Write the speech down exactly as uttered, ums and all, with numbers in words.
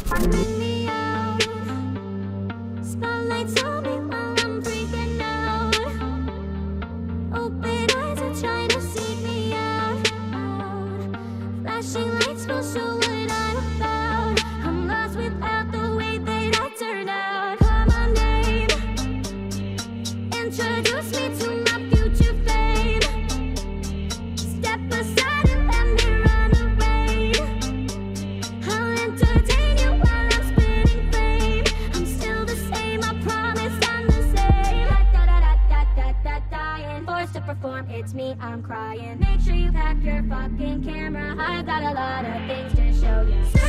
Bring me out. Spotlights on me while I'm freaking out. Open eyes are trying to seek me out. Flashing lights will show what I'm about. I'm lost without the way that I turn out. Call my name. Introduce me to my future fame. Step aside and let me run away. I'll entertain you while I'm spitting fame. I'm still the same, I promise I'm the same. Da da da da da da dying. Forced to perform, it's me, I'm crying. Make sure you pack your fucking camera. I've got a lot of things to show you.